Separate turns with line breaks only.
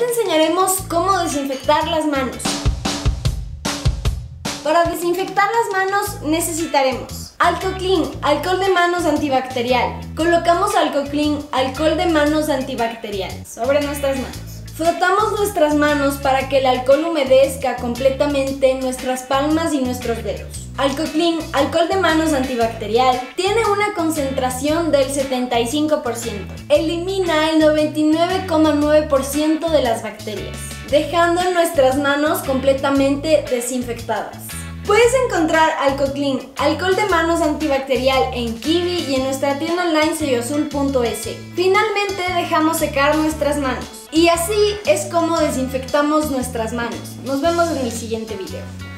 te enseñaremos cómo desinfectar las manos. Para desinfectar las manos necesitaremos Alcoclean, alcohol de manos antibacterial. Colocamos Alcoclean, alcohol de manos antibacterial, sobre nuestras manos. Frotamos nuestras manos para que el alcohol humedezca completamente nuestras palmas y nuestros dedos. Alcoclean, alcohol de manos antibacterial, tiene una concentración del 75%. Elimina el 99,9% de las bacterias, dejando nuestras manos completamente desinfectadas. Puedes encontrar Alcoclean, alcohol de manos antibacterial en Kiwi y en nuestra tienda online selloazul.es. Finalmente dejamos secar nuestras manos. Y así es como desinfectamos nuestras manos. Nos vemos en el siguiente video.